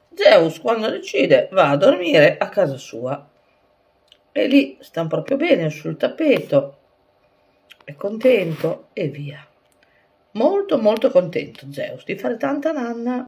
Zeus, quando decide, va a dormire a casa sua e lì sta proprio bene sul tappeto, è contento e via. Molto molto contento Zeus di fare tanta nanna.